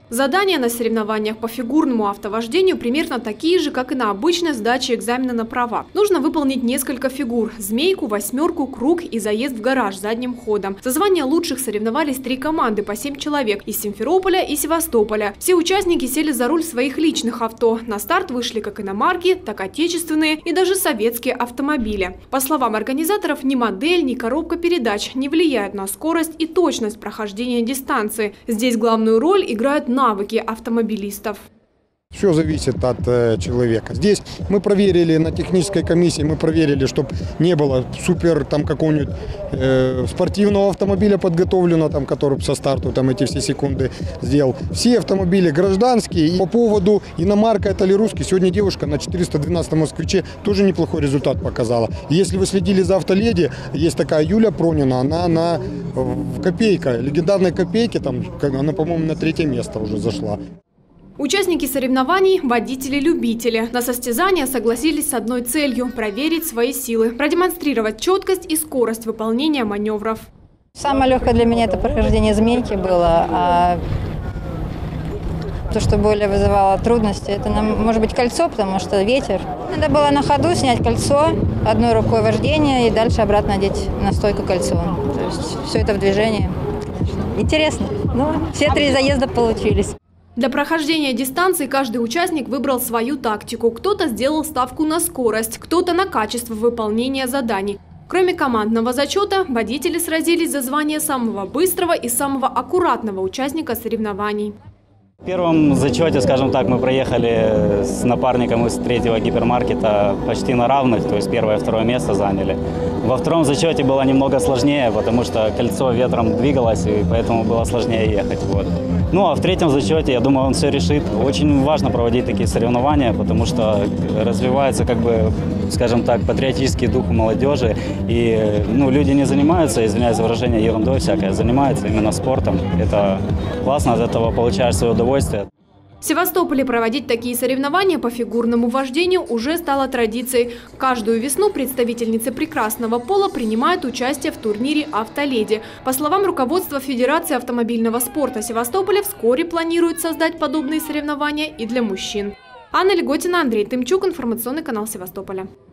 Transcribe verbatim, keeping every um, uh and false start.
Задания на соревнованиях по фигурному автовождению примерно такие же, как и на обычной сдаче экзамена на права. Нужно выполнить несколько фигур – змейку, восьмерку, круг и заезд в гараж задним ходом. За звание лучших соревновались три команды по семь человек из Симферополя и Севастополя. Все участники сели за руль своих личных авто. На старт вышли как иномарки, так и отечественные и даже советские автомобили. По словам организаторов, ни модель, ни коробка передач не влияют на скорость и точность прохождения дистанции. Здесь главную роль играют навыки автомобилистов. Все зависит от э, человека. Здесь мы проверили на технической комиссии, мы проверили, чтобы не было супер там какого-нибудь э, спортивного автомобиля подготовлено, там, который со старту там эти все секунды сделал. Все автомобили гражданские. И по поводу иномарка это ли русский, сегодня девушка на четыреста двенадцатом москвиче тоже неплохой результат показала. И если вы следили за автоледи, есть такая Юля Пронина, она на в копейка, легендарной копейке, там, она, по-моему, на третье место уже зашла. Участники соревнований – водители-любители. На состязания согласились с одной целью – проверить свои силы, продемонстрировать четкость и скорость выполнения маневров. Самое легкое для меня – это прохождение змейки было, а то, что более вызывало трудности, это, может быть, кольцо, потому что ветер. Надо было на ходу снять кольцо, одной рукой вождение и дальше обратно одеть на стойку кольцо. То есть все это в движении. Интересно, но все три заезда получились. Для прохождения дистанции каждый участник выбрал свою тактику. Кто-то сделал ставку на скорость, кто-то на качество выполнения заданий. Кроме командного зачета, водители сразились за звание самого быстрого и самого аккуратного участника соревнований. В первом зачете, скажем так, мы проехали с напарником из третьего гипермаркета почти на равных, то есть первое и второе место заняли. Во втором зачете было немного сложнее, потому что кольцо ветром двигалось, и поэтому было сложнее ехать. Вот. Ну а в третьем зачете, я думаю, он все решит. Очень важно проводить такие соревнования, потому что развивается, как бы, скажем так, патриотический дух у молодежи. И ну, люди не занимаются, извиняюсь за выражение, ерундой всякой, занимаются именно спортом. Это классно, от этого получаешь свое удовольствие. В Севастополе проводить такие соревнования по фигурному вождению уже стало традицией. Каждую весну представительницы прекрасного пола принимают участие в турнире «Автоледи». По словам руководства Федерации автомобильного спорта Севастополя, вскоре планируют создать подобные соревнования и для мужчин. Анна Леготина, Андрей Тымчук, информационный канал Севастополя.